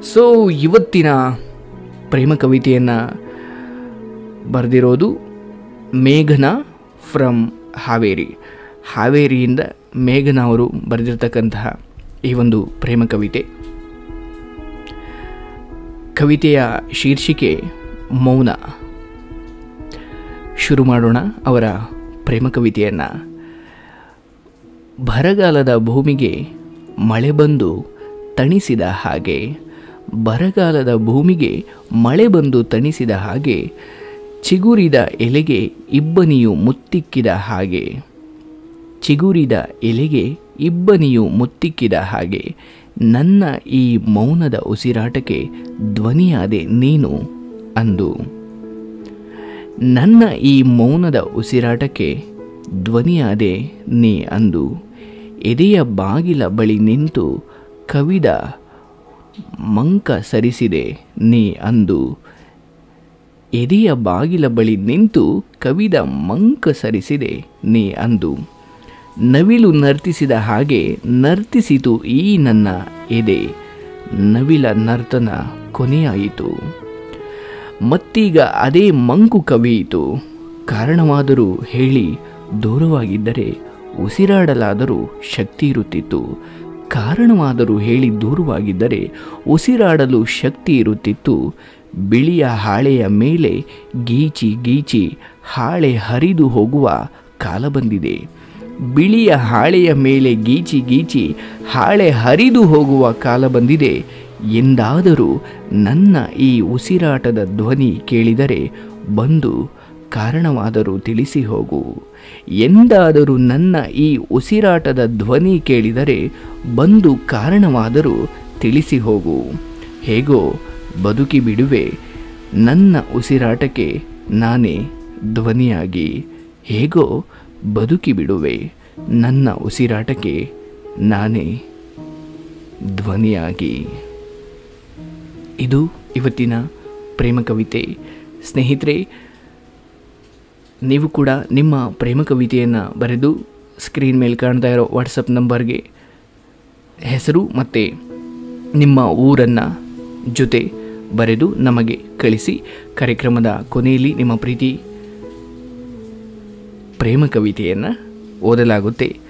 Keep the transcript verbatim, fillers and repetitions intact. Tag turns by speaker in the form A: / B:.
A: So ಇವತ್ತಿನ ಪ್ರೇಮ ಕವಿತೆಯನ್ನು ಬರೆದಿರೋದು ಮೇಘನಾ ಫ್ರಮ್ ಹಾವೇರಿ. ಹಾವೇರಿಯಿಂದ ಮೇಘನಾ ಅವರು ಬರೆದಿರ್ತಕ್ಕಂತಹ ಈ ಒಂದು ಪ್ರೇಮ ಕವಿತೆ. ಕವಿತೆಯ ಶೀರ್ಷಿಕೆ ಮೌನ. ಶುರು ಮಾಡೋಣ ಅವರ ಪ್ರೇಮ ಕವಿತೆಯನ್ನು. ಬರಗಾಲದ ಭೂಮಿಗೆ ಮಳೆ ಬಂದು ತಣಿಸಿದ ಹಾಗೆ, ಬರಗಾಲದ ಭೂಮಿಗೆ ಮಳೆ ಬಂದು ತಣಿಸಿದ ಹಾಗೆ, ಚಿಗುರಿದ ಎಲೆಗೆ ಇಬ್ಬನಿಯು ಮುತ್ತಿಕ್ಕಿದ ಹಾಗೆ, ಚಿಗುರಿದ ಎಲೆಗೆ ಇಬ್ಬನಿಯು ಮುತ್ತಿಕ್ಕಿದ ಹಾಗೆ, ನನ್ನ ಈ ಮೌನದ ಉಸಿರಾಟಕ್ಕೆ ಧ್ವನಿಯಾದೆ ನೀನು ಅಂದು. ನನ್ನ ಈ ಮೌನದ ಉಸಿರಾಟಕ್ಕೆ ಧ್ವನಿಯಾದೆ ನೀ ಅಂದು. ಎದೆಯ ಬಾಗಿಲ ಬಳಿ ನಿಂತು ಕವಿದ ಮಂಕ ಸರಿಸಿದೆ ನೀ ಅಂದು. ಎದೆಯ ಬಾಗಿಲ ಬಳಿ ನಿಂತು ಕವಿದ ಮಂಕ ಸರಿಸಿದೆ ನೀ ಅಂದು. ನವಿಲು ನರ್ತಿಸಿದ ಹಾಗೆ ನರ್ತಿಸಿತು ಈ ನನ್ನ ಎದೆ, ನವಿಲ ನರ್ತನ ಕೊನೆಯಾಯಿತು. ಮತ್ತೀಗ ಅದೇ ಮಂಕು ಕವಿಯಿತು. ಕಾರಣವಾದರೂ ಹೇಳಿ ದೂರವಾಗಿದ್ದರೆ ಉಸಿರಾಡಲಾದರೂ ಶಕ್ತಿ ಇರುತ್ತಿತ್ತು. ಕಾರಣವಾದರೂ ಹೇಳಿ ದೂರವಾಗಿದ್ದರೆ ಉಸಿರಾಡಲು ಶಕ್ತಿ ಇರುತ್ತಿತ್ತು. ಬಿಳಿಯ ಹಾಳೆಯ ಮೇಲೆ ಗೀಚಿ ಗೀಚಿ ಹಾಳೆ ಹರಿದು ಹೋಗುವ ಕಾಲ ಬಂದಿದೆ. ಬಿಳಿಯ ಹಾಳೆಯ ಮೇಲೆ ಗೀಚಿ ಗೀಚಿ ಹಾಳೆ ಹರಿದು ಹೋಗುವ ಕಾಲ ಬಂದಿದೆ. ಎಂದಾದರೂ ನನ್ನ ಈ ಉಸಿರಾಟದ ಧ್ವನಿ ಕೇಳಿದರೆ ಬಂದು ಕಾರಣವಾದರೂ ತಿಳಿಸಿ ಹೋಗು. ಎಂದಾದರೂ ನನ್ನ ಈ ಉಸಿರಾಟದ ಧ್ವನಿ ಕೇಳಿದರೆ ಬಂದು ಕಾರಣವಾದರೂ ತಿಳಿಸಿ ಹೋಗು. ಹೇಗೋ ಬದುಕಿ ಬಿಡುವೆ ನನ್ನ ಉಸಿರಾಟಕ್ಕೆ ನಾನೇ ಧ್ವನಿಯಾಗಿ. ಹೇಗೋ ಬದುಕಿ ಬಿಡುವೆ ನನ್ನ ಉಸಿರಾಟಕ್ಕೆ ನಾನೇ ಧ್ವನಿಯಾಗಿ. ಇದು ಇವತ್ತಿನ ಪ್ರೇಮ ಕವಿತೆ. ಸ್ನೇಹಿತರೆ, ನೀವು ಕೂಡ ನಿಮ್ಮ ಪ್ರೇಮ ಕವಿತೆಯನ್ನು ಬರೆದು ಸ್ಕ್ರೀನ್ ಮೇಲೆ ಕಾಣ್ತಾ ಇರೋ ವಾಟ್ಸಪ್ ನಂಬರ್ಗೆ ಹೆಸರು ಮತ್ತು ನಿಮ್ಮ ಊರನ್ನು ಜೊತೆ ಬರೆದು ನಮಗೆ ಕಳಿಸಿ. ಕಾರ್ಯಕ್ರಮದ ಕೊನೆಯಲ್ಲಿ ನಿಮ್ಮ ಪ್ರೀತಿ ಪ್ರೇಮ ಕವಿತೆಯನ್ನು ಓದಲಾಗುತ್ತೆ.